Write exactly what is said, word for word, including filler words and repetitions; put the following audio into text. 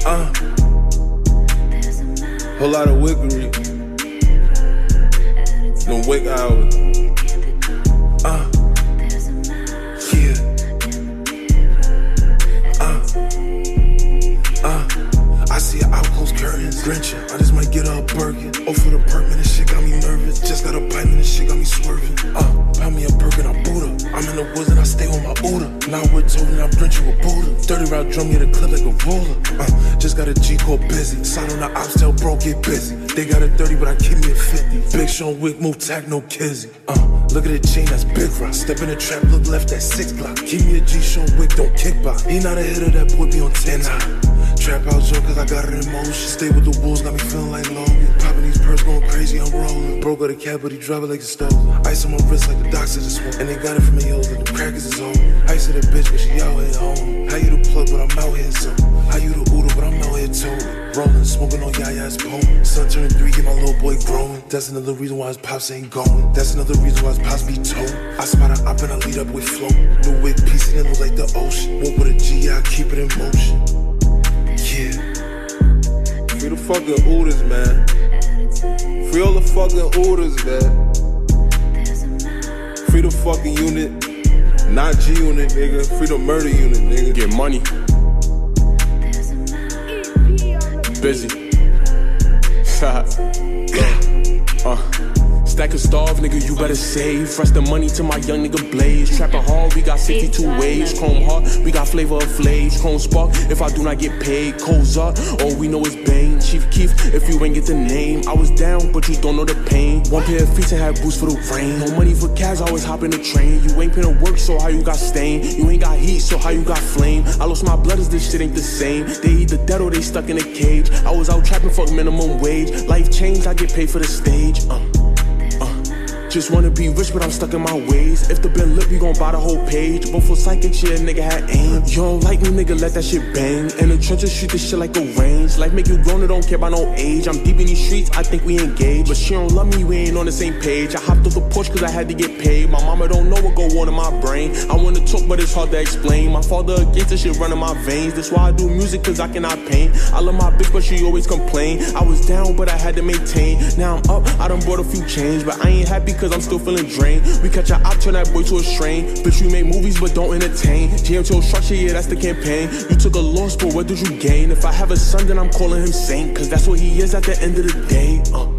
Uh, whole lot of Wickery. No wake hours. Uh, yeah. Uh, uh, I see an outpost curtains drenching. I just might get her a Birkin. Oh, for the perk, man, this shit got me nervous. Just got a pipe, man, this shit got me swerving. Uh, pound me a Birkin, I boot her. I'm in the woods and I stay with my Buddha. Now we're told and I drench you a Buddha. thirty round drum, get a clip like a ruler. Uh, just got a G called Bizzy. Sign on the ops, tell bro, get busy. They got a thirty, but I keep me a fifty. Big Sean Wick, move tack, no kizzy. Uh, look at the chain, that's big rock. Step in the trap, look left, that's six block. Keep me a G, Sean Wick, don't kick back. He not a hitter, that boy be on ten high. Trap out joke, cause I got it in motion. Stay with the wolves, got me feeling like Logan. Popping these perks, going crazy, I'm rolling. Bro got a cab, but he drive it like a stove. Ice on my wrist like the doctor just smoke. And they got it from the old, and the crackers is old. Ice to the bitch, but she out here home. How you the plug, but I'm out here so. How you the Uda, but I'm out here too. Rolling, smoking on Yaya's potent. Son turning three, get my little boy growing. That's another reason why his pops ain't going. That's another reason why his pops be told. I spot a op and I lead up with flow. New wig piece and it look like the ocean. Walk with a G, yeah, I keep it in motion. Yeah. Free the fucking Udas, man. Free all the fucking Udas, man. Free the fucking unit. Not G unit, nigga. Free the murder unit, nigga. Get money. Bizzy. uh. Stack of starve, nigga, you better save. Fresh the money to my young nigga blaze. Trapping hard, we got sixty-two waves. Chrome heart, we got flavor of flaves. Chrome spark, if I do not get paid. Coles up, all we know is Bane. Chief Keef, if you ain't get the name. I was down, but you don't know the pain. One pair of feet and have boots for the rain. No money for cash, I always hop in the train. You ain't finna work, so how you got stain? You ain't got heat, so how you got flame? I lost my blood, as this shit ain't the same. They either dead or they stuck in a cage. I was out trapping, fuck minimum wage. Life changed, I get paid for the stage. Uh. Just wanna be rich, but I'm stuck in my ways. If the bin lit, we gon' buy the whole page. But for psychic shit, nigga had aim. You don't like me, nigga, let that shit bang. In the trenches, shoot this shit like a range. Life make you grown, I don't care about no age. I'm deep in these streets, I think we engaged. But she don't love me, we ain't on the same page. I hopped off the porch cause I had to get paid. My mama don't know what go on in my brain. I wanna talk, but it's hard to explain. My father against this shit running my veins. That's why I do music, cause I cannot paint. I love my bitch, but she always complain. I was down, but I had to maintain. Now I'm up, I done bought a few chains. But I ain't happy cause I'm still feeling drained. We catch a op, turn that boy to a strain. Bitch, we make movies but don't entertain. G M T structure, yeah, that's the campaign. You took a loss, but what did you gain? If I have a son, then I'm calling him saint. Cause that's what he is at the end of the day. uh.